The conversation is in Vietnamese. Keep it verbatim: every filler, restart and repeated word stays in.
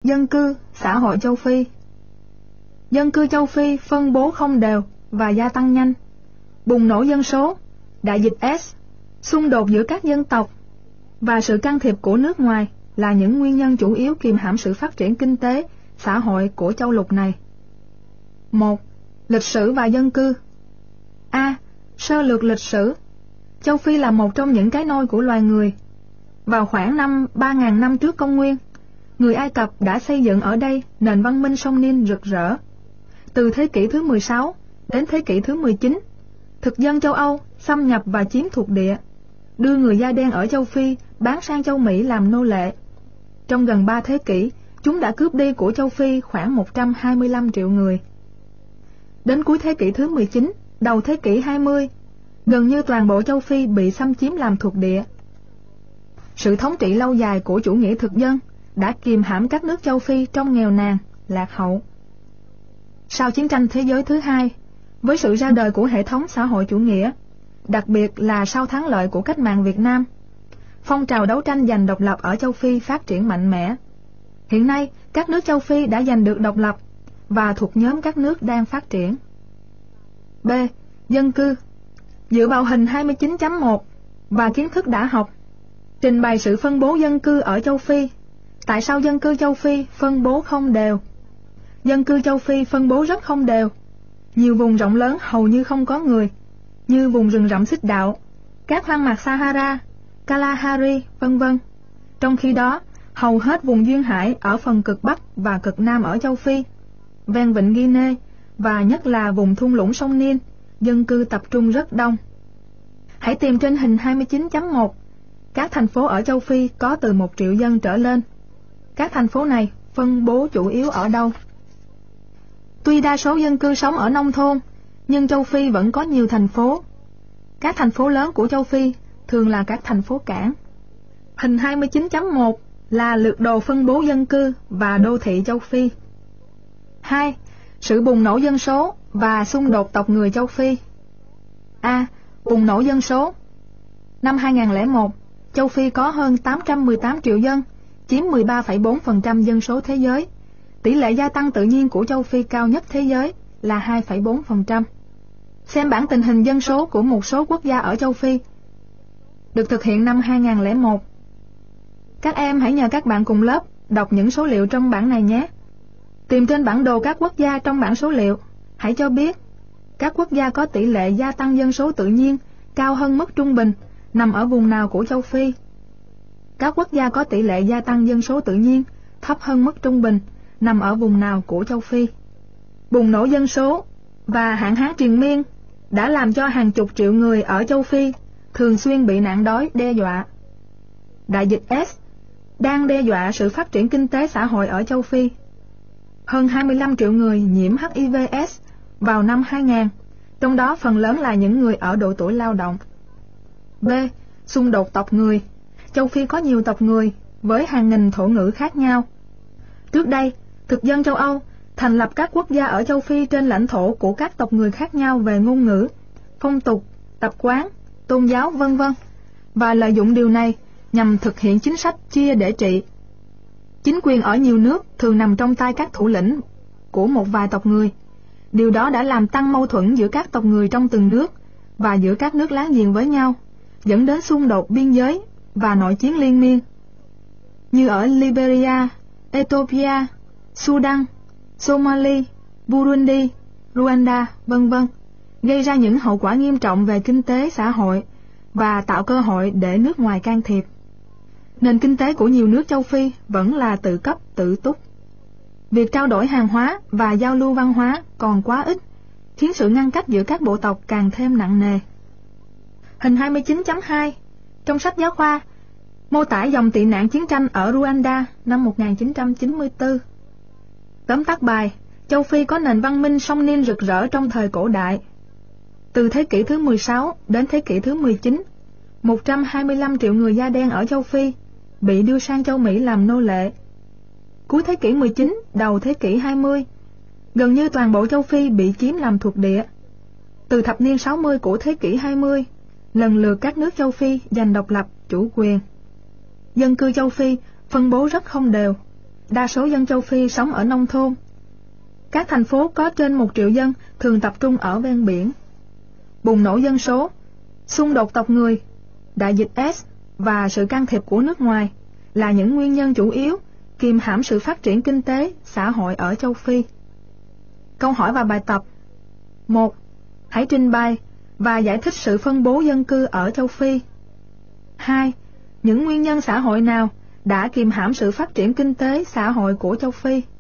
Dân cư, xã hội châu Phi. Dân cư châu Phi phân bố không đều và gia tăng nhanh. Bùng nổ dân số, đại dịch S, xung đột giữa các dân tộc và sự can thiệp của nước ngoài là những nguyên nhân chủ yếu kìm hãm sự phát triển kinh tế, xã hội của châu lục này. một. Lịch sử và dân cư. A. Sơ lược lịch sử. Châu Phi là một trong những cái nôi của loài người. Vào khoảng năm ba nghìn năm trước công nguyên, người Ai Cập đã xây dựng ở đây nền văn minh sông Nin rực rỡ. Từ thế kỷ thứ mười sáu đến thế kỷ thứ mười chín, thực dân châu Âu xâm nhập và chiếm thuộc địa, đưa người da đen ở châu Phi bán sang châu Mỹ làm nô lệ. Trong gần ba thế kỷ, chúng đã cướp đi của châu Phi khoảng một trăm hai mươi lăm triệu người. Đến cuối thế kỷ thứ mười chín, đầu thế kỷ hai mươi, gần như toàn bộ châu Phi bị xâm chiếm làm thuộc địa. Sự thống trị lâu dài của chủ nghĩa thực dân đã kìm hãm các nước châu Phi trong nghèo nàn, lạc hậu. Sau chiến tranh thế giới thứ hai, với sự ra đời của hệ thống xã hội chủ nghĩa, đặc biệt là sau thắng lợi của cách mạng Việt Nam, phong trào đấu tranh giành độc lập ở châu Phi phát triển mạnh mẽ. Hiện nay, các nước châu Phi đã giành được độc lập và thuộc nhóm các nước đang phát triển. B. Dân cư. Dựa vào hình hai mươi chín chấm một và kiến thức đã học, trình bày sự phân bố dân cư ở châu Phi. Tại sao dân cư châu Phi phân bố không đều? Dân cư châu Phi phân bố rất không đều. Nhiều vùng rộng lớn hầu như không có người, như vùng rừng rậm xích đạo, các hoang mạc Sahara, Kalahari, vân vân. Trong khi đó, hầu hết vùng duyên hải ở phần cực Bắc và cực Nam ở châu Phi, ven vịnh Guinea và nhất là vùng thung lũng sông Nin, dân cư tập trung rất đông. Hãy tìm trên hình hai mươi chín chấm một các thành phố ở châu Phi có từ một triệu dân trở lên. Các thành phố này phân bố chủ yếu ở đâu? Tuy đa số dân cư sống ở nông thôn, nhưng châu Phi vẫn có nhiều thành phố. Các thành phố lớn của châu Phi thường là các thành phố cảng. Hình hai mươi chín chấm một là lược đồ phân bố dân cư và đô thị châu Phi. hai. Sự bùng nổ dân số và xung đột tộc người châu Phi. A. Bùng nổ dân số. Năm hai nghìn lẻ một, châu Phi có hơn tám trăm mười tám triệu dân, chiếm mười ba phẩy bốn phần trăm dân số thế giới. Tỷ lệ gia tăng tự nhiên của châu Phi cao nhất thế giới là hai phẩy bốn phần trăm. Xem bảng tình hình dân số của một số quốc gia ở châu Phi, được thực hiện năm hai nghìn lẻ một. Các em hãy nhờ các bạn cùng lớp đọc những số liệu trong bảng này nhé. Tìm trên bản đồ các quốc gia trong bảng số liệu, hãy cho biết các quốc gia có tỷ lệ gia tăng dân số tự nhiên cao hơn mức trung bình nằm ở vùng nào của châu Phi. Các quốc gia có tỷ lệ gia tăng dân số tự nhiên thấp hơn mức trung bình nằm ở vùng nào của châu Phi. Bùng nổ dân số và hạn hán triền miên đã làm cho hàng chục triệu người ở châu Phi thường xuyên bị nạn đói đe dọa. Đại dịch S đang đe dọa sự phát triển kinh tế xã hội ở châu Phi. Hơn hai mươi lăm triệu người nhiễm H I V S vào năm hai nghìn, trong đó phần lớn là những người ở độ tuổi lao động. B. Xung đột tộc người. Châu Phi có nhiều tộc người với hàng nghìn thổ ngữ khác nhau. Trước đây, thực dân châu Âu thành lập các quốc gia ở châu Phi trên lãnh thổ của các tộc người khác nhau về ngôn ngữ, phong tục, tập quán, tôn giáo, vân vân, và lợi dụng điều này nhằm thực hiện chính sách chia để trị. Chính quyền ở nhiều nước thường nằm trong tay các thủ lĩnh của một vài tộc người. Điều đó đã làm tăng mâu thuẫn giữa các tộc người trong từng nước và giữa các nước láng giềng với nhau, dẫn đến xung đột biên giới và nội chiến liên miên, như ở Liberia, Ethiopia, Sudan, Somalia, Burundi, Rwanda, vân vân, gây ra những hậu quả nghiêm trọng về kinh tế xã hội và tạo cơ hội để nước ngoài can thiệp. Nền kinh tế của nhiều nước châu Phi vẫn là tự cấp tự túc. Việc trao đổi hàng hóa và giao lưu văn hóa còn quá ít, khiến sự ngăn cách giữa các bộ tộc càng thêm nặng nề. Hình hai mươi chín chấm hai trong sách giáo khoa mô tả dòng tị nạn chiến tranh ở Rwanda năm một nghìn chín trăm chín mươi tư. Tóm tắt bài: châu Phi có nền văn minh sông Nin rực rỡ trong thời cổ đại. Từ thế kỷ thứ mười sáu đến thế kỷ thứ mười chín, một trăm hai mươi lăm triệu người da đen ở châu Phi bị đưa sang châu Mỹ làm nô lệ. Cuối thế kỷ mười chín, đầu thế kỷ hai mươi, gần như toàn bộ châu Phi bị chiếm làm thuộc địa. Từ thập niên sáu mươi của thế kỷ hai mươi, lần lượt các nước châu Phi giành độc lập, chủ quyền. Dân cư châu Phi phân bố rất không đều. đa số dân châu Phi sống ở nông thôn. Các thành phố có trên một triệu dân thường tập trung ở ven biển. Bùng nổ dân số, xung đột tộc người, đại dịch AIDS và sự can thiệp của nước ngoài là những nguyên nhân chủ yếu kìm hãm sự phát triển kinh tế, xã hội ở châu Phi. Câu hỏi và bài tập. một. Hãy trình bày và giải thích sự phân bố dân cư ở châu Phi. hai. Những nguyên nhân xã hội nào đã kìm hãm sự phát triển kinh tế, xã hội của châu Phi?